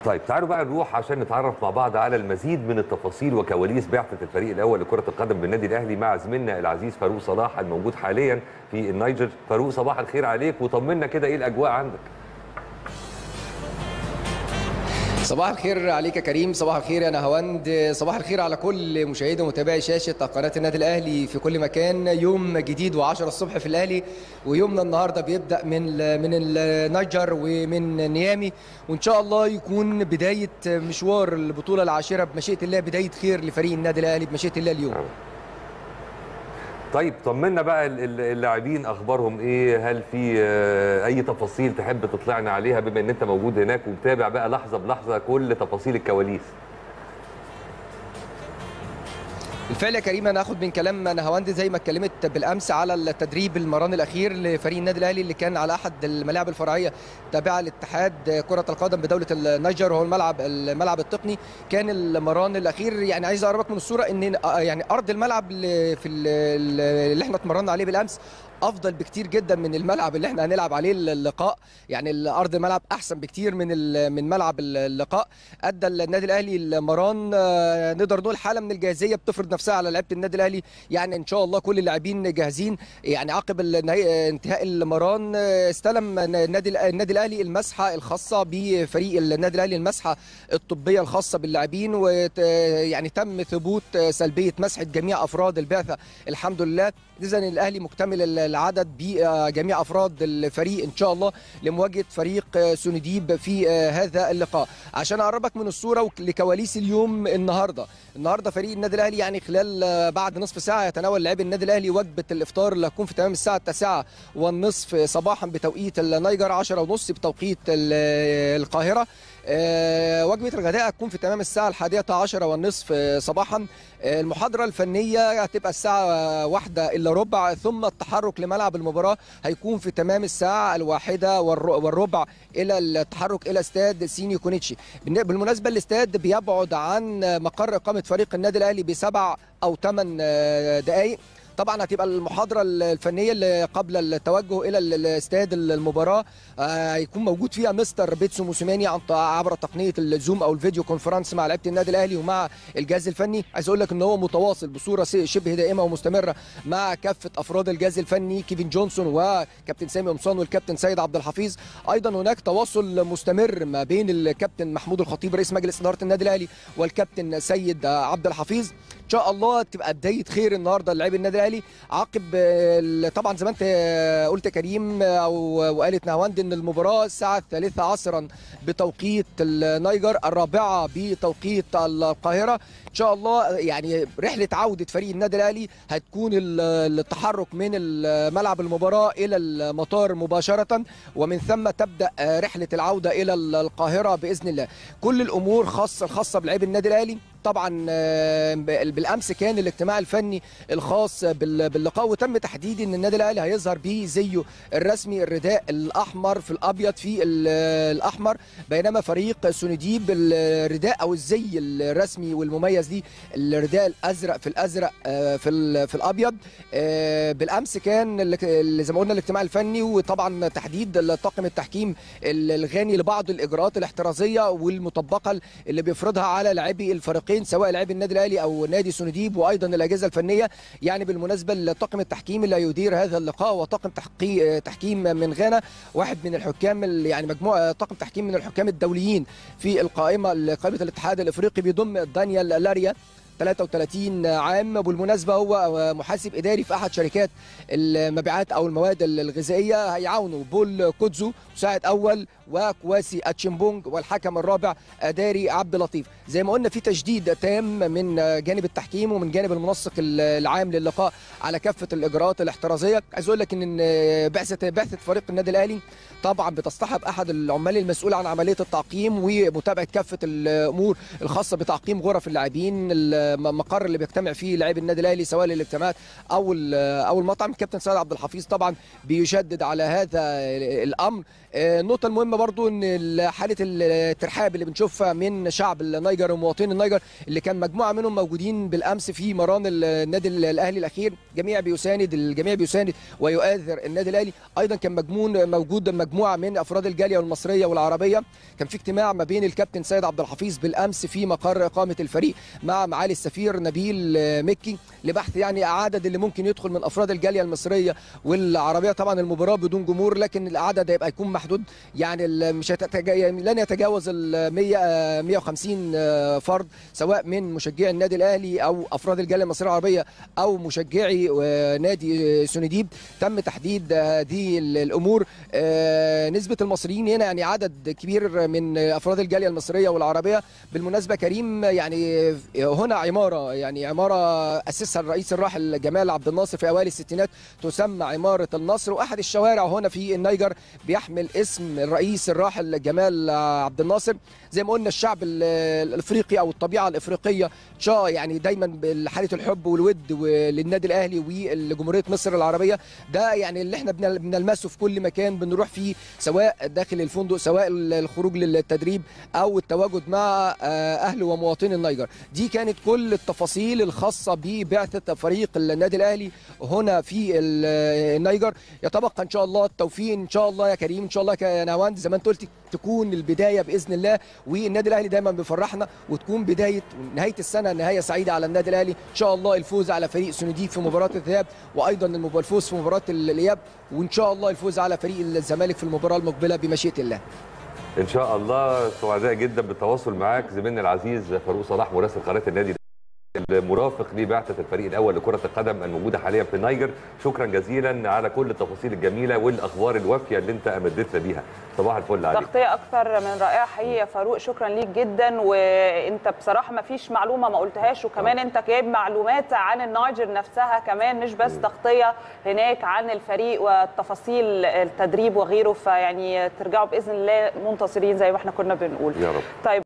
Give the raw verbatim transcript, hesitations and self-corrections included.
طيب تعالوا بقى نروح عشان نتعرف مع بعض على المزيد من التفاصيل وكواليس بعثة الفريق الأول لكرة القدم بالنادي الأهلي مع زميلنا العزيز فاروق صلاح الموجود حاليا في النيجر. فاروق صباح الخير عليك وطمنا كده إيه الأجواء عندك؟ صباح الخير عليك يا كريم، صباح الخير يا نهاوند، صباح الخير على كل مشاهدي ومتابعي شاشة قناة النادي الأهلي في كل مكان. يوم جديد وعشرة الصبح في الأهلي، ويومنا النهارده بيبدأ من من النيجر ومن نيامي، وإن شاء الله يكون بداية مشوار البطولة العاشرة بمشيئة الله، بداية خير لفريق النادي الأهلي بمشيئة الله اليوم. طيب طمنا بقى اللاعبين اخبارهم ايه؟ هل في اي تفاصيل تحب تطلعنا عليها بما ان انت موجود هناك ومتابع بقى لحظه بلحظه كل تفاصيل الكواليس؟ بالفعل يا كريم، انا هاخد من كلام نهاوند زي ما اتكلمت بالامس على التدريب المران الاخير لفريق النادي الاهلي اللي كان على احد الملاعب الفرعيه تابعه لاتحاد كره القدم بدوله النيجر، وهو الملعب الملعب التقني. كان المران الاخير، يعني عايز اقربك من الصوره ان يعني ارض الملعب اللي في اللي احنا اتمرنا عليه بالامس افضل بكتير جدا من الملعب اللي احنا هنلعب عليه اللقاء. يعني ارض الملعب احسن بكتير من من ملعب اللقاء. ادى النادي الاهلي المران نقدر نقول حاله من الجاهزيه بتفرض نفسها على لعيبه النادي الاهلي. يعني ان شاء الله كل اللاعبين جاهزين. يعني عقب انتهاء المران استلم النادي النادي الاهلي المسحه الخاصه بفريق النادي الاهلي، المسحه الطبيه الخاصه باللاعبين، ويعني تم ثبوت سلبيه مسحه جميع افراد البعثه الحمد لله. اذا الاهلي مكتمل العدد بجميع افراد الفريق ان شاء الله لمواجهه فريق سونديب في هذا اللقاء. عشان اقربك من الصوره لكواليس اليوم النهارده، النهارده فريق النادي الاهلي يعني خلال بعد نصف ساعه يتناول لاعبي النادي الاهلي وجبه الافطار اللي هتكون في تمام الساعه التاسعة والنصف صباحا بتوقيت النيجر، عشرة ونص بتوقيت القاهره. أه وجبه الغداء هتكون في تمام الساعه الحادية عشرة والنصف صباحا. أه المحاضره الفنيه هتبقى الساعه واحدة الا ربع، ثم التحرك لملعب المباراه هيكون في تمام الساعه الواحدة والربع الى التحرك الى استاد سينيو كونيتشي. بالمناسبه الاستاد بيبعد عن مقر اقامه فريق النادي الاهلي بسبع او ثمان دقائق. طبعا هتبقى المحاضره الفنيه اللي قبل التوجه الى الاستاد المباراه هيكون موجود فيها مستر بيتسو موسيماني عبر تقنيه الزوم او الفيديو كونفرنس مع لعيبه النادي الاهلي ومع الجهاز الفني. عايز اقول لك ان هو متواصل بصوره شبه دائمه ومستمره مع كافه افراد الجهاز الفني، كيفن جونسون وكابتن سامي قمصان والكابتن سيد عبد الحفيظ. ايضا هناك تواصل مستمر ما بين الكابتن محمود الخطيب رئيس مجلس اداره النادي الاهلي والكابتن سيد عبد الحفيظ. ان شاء الله تبقى بدايه خير النهارده للاعبي النادي الاهلي. عقب طبعا زي ما انت قلت يا كريم او وقالت نهاوند ان المباراه الساعه الثالثة عصرا بتوقيت النيجر، الرابعه بتوقيت القاهره. ان شاء الله يعني رحله عوده فريق النادي الاهلي هتكون التحرك من ملعب المباراه الى المطار مباشره، ومن ثم تبدا رحله العوده الى القاهره باذن الله. كل الامور خاصه الخاصه بلاعبي النادي الاهلي. طبعا بالامس كان الاجتماع الفني الخاص باللقاء، وتم تحديد ان النادي الاهلي هيظهر بزيه الرسمي الرداء الاحمر في الابيض في الاحمر، بينما فريق سونديب الرداء او الزي الرسمي والمميز ليه الرداء الازرق في الازرق في في الابيض. بالامس كان زي ما قلنا الاجتماع الفني، وطبعا تحديد الطاقم التحكيم الغاني لبعض الاجراءات الاحترازيه والمطبقه اللي بيفرضها على لاعبي الفريقين سواء لاعبي النادي الاهلي او نادي سونديب، وايضا الاجهزه الفنيه. يعني بالمناسبه لطاقم التحكيم اللي هيدير هذا اللقاء وطاقم تحكيم من غانا، واحد من الحكام يعني مجموعه طاقم تحكيم من الحكام الدوليين في القائمه قائمه الاتحاد الافريقي، بيضم دانيال لاريا ثلاثة وثلاثين عام. بالمناسبه هو محاسب اداري في احد شركات المبيعات او المواد الغذائيه. هيعاونوا بول كوتزو مساعد اول، وكواسي اتشيمبونج، والحكم الرابع اداري عبد اللطيف. زي ما قلنا في تشديد تام من جانب التحكيم ومن جانب المنسق العام للقاء على كافه الاجراءات الاحترازيه. عايز اقول لك ان بعثه بعثه فريق النادي الاهلي طبعا بتصطحب احد العمال المسؤول عن عمليه التعقيم ومتابعه كافه الامور الخاصه بتعقيم غرف اللاعبين، المقر اللي بيجتمع فيه لاعبي النادي الاهلي سواء للاجتماعات او او المطعم. كابتن سيد عبد الحفيظ طبعا بيشدد على هذا الامر. النقطه المهمه قلنا برضو ان حاله الترحاب اللي بنشوفها من شعب النيجر ومواطني النيجر اللي كان مجموعه منهم موجودين بالامس في مران النادي الاهلي الاخير، جميع بيساند الجميع بيساند ويؤازر النادي الاهلي. ايضا كان مجمون موجود مجموعه من افراد الجاليه المصريه والعربيه. كان في اجتماع ما بين الكابتن سيد عبد الحفيظ بالامس في مقر اقامه الفريق مع معالي السفير نبيل مكي لبحث يعني عدد اللي ممكن يدخل من افراد الجاليه المصريه والعربيه. طبعا المباراه بدون جمهور، لكن العدد هيبقى يكون محدود، يعني مش هتتجا... لن يتجاوز ال مئة وخمسين فرد، سواء من مشجعي النادي الاهلي او افراد الجاليه المصريه العربيه او مشجعي نادي سونديب. تم تحديد هذه الامور. نسبه المصريين هنا يعني عدد كبير من افراد الجاليه المصريه والعربيه. بالمناسبه كريم يعني هنا عماره يعني عماره اسسها الرئيس الراحل جمال عبد الناصر في اوائل الستينات تسمى عماره النصر، واحد الشوارع هنا في النيجر بيحمل اسم الرئيس الراحل جمال عبد الناصر. زي ما قلنا الشعب الافريقي او الطبيعه الافريقيه شا يعني دايما بحاله الحب والود للنادي الاهلي ولجمهوريه مصر العربيه. ده يعني اللي احنا بنلمسه في كل مكان بنروح فيه، سواء داخل الفندق سواء الخروج للتدريب او التواجد مع اهل ومواطني النيجر. دي كانت كل التفاصيل الخاصه ببعثه فريق النادي الاهلي هنا في النيجر. يتبقى ان شاء الله التوفيق ان شاء الله يا كريم، ان شاء الله يا نهاوند زي ما انت قلت تكون البدايه باذن الله، والنادي الاهلي دايما بيفرحنا وتكون بدايه نهايه السنه نهايه سعيده على النادي الاهلي. ان شاء الله الفوز على فريق سونديب في مباراه الذهاب، وايضا الفوز في مباراه الاياب، وان شاء الله الفوز على فريق الزمالك في المباراه المقبله بمشيئه الله. ان شاء الله. سعداء جدا بالتواصل معاك زميلنا العزيز فاروق صلاح مراسل قناه النادي المرافق لبعثه الفريق الاول لكره القدم الموجوده حاليا في النيجر. شكرا جزيلا على كل التفاصيل الجميله والاخبار الوافيه اللي انت امدتنا بيها. صباح الفل عليك. تغطيه اكثر من رائعه حقيقي يا فاروق، شكرا ليك جدا. وانت بصراحه ما فيش معلومه ما قلتهاش، وكمان انت جايب معلومات عن النيجر نفسها كمان، مش بس تغطيه هناك عن الفريق وتفاصيل التدريب وغيره. فيعني ترجعوا باذن الله منتصرين زي ما احنا كنا بنقول. يا رب. طيب